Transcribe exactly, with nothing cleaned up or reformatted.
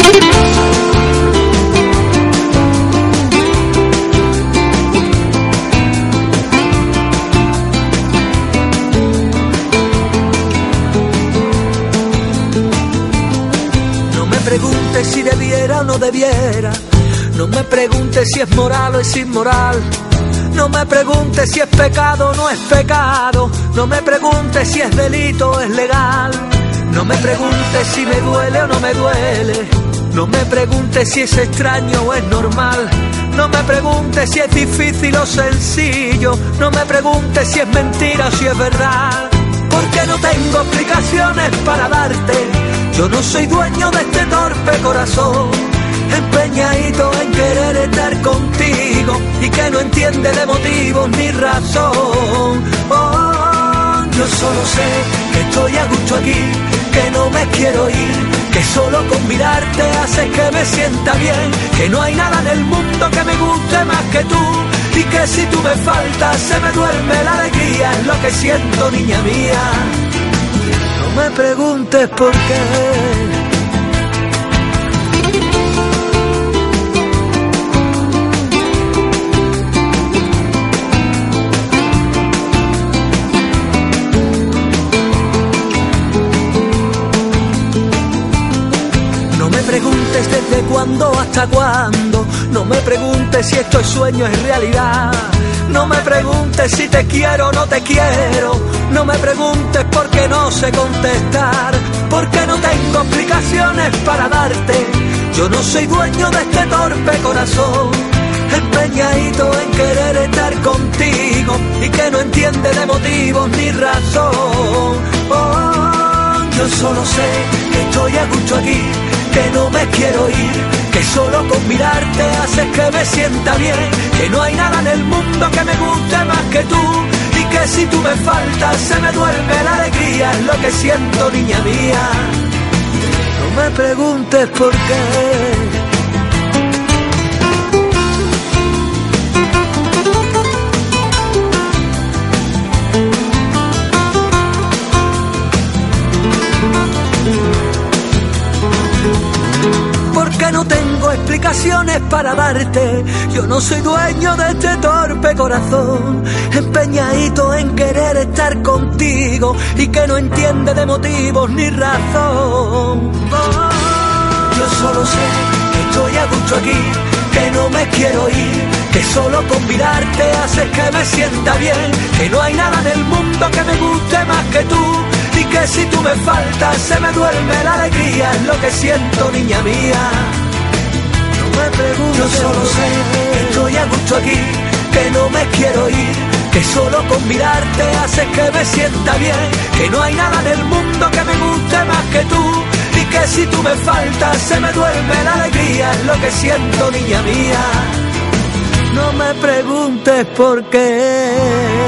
Si debiera o no debiera, no me preguntes si es moral o es inmoral, no me preguntes si es pecado o no es pecado, no me preguntes si es delito o es legal, no me preguntes si me duele o no me duele, no me preguntes si es extraño o es normal, no me preguntes si es difícil o sencillo, no me preguntes si es mentira o si es verdad, porque no tengo explicaciones para darte. Yo no soy dueño de este torpe corazón, empeñadito en querer estar contigo y que no entiende de motivos ni razón. Oh, yo solo sé que estoy a gusto aquí, que no me quiero ir, que solo con mirarte haces que me sienta bien, que no hay nada en el mundo que me guste más que tú y que si tú me faltas se me duerme la alegría, es lo que siento, niña mía. No me preguntes por qué. No me preguntes desde cuándo hasta cuándo, no me preguntes si esto es sueño o es realidad. No me preguntes si te quiero o no te quiero, no me preguntes por qué no sé contestar, porque no tengo explicaciones para darte. Yo no soy dueño de este torpe corazón, empeñadito en querer estar contigo y que no entiende de motivos ni razón. Oh, yo solo sé que estoy a gusto aquí, que no me quiero ir, que solo con mirarte haces que me sienta bien, que no hay nada en el mundo que me guste más que tú y que si tú me faltas se me duerme la alegría, es lo que siento, niña mía. No me preguntes por qué. Porque no tengo explicaciones para darte. Yo no soy dueño de este torpe corazón, empeñadito en querer estar contigo y que no entiende de motivos ni razón. Oh, yo solo sé que estoy a gusto aquí, que no me quiero ir, que solo con mirarte haces que me sienta bien, que no hay nada en el mundo que me guste más que tú y que si tú me faltas se me duerme la alegría, es lo que siento, niña mía. No me preguntes. Yo solo sé que estoy a gusto aquí, que no me quiero ir, que solo con mirarte haces que me sienta bien, que no hay nada en el mundo que me guste más que tú y que si tú me faltas se me duerme la alegría, es lo que siento, niña mía. No me preguntes por qué.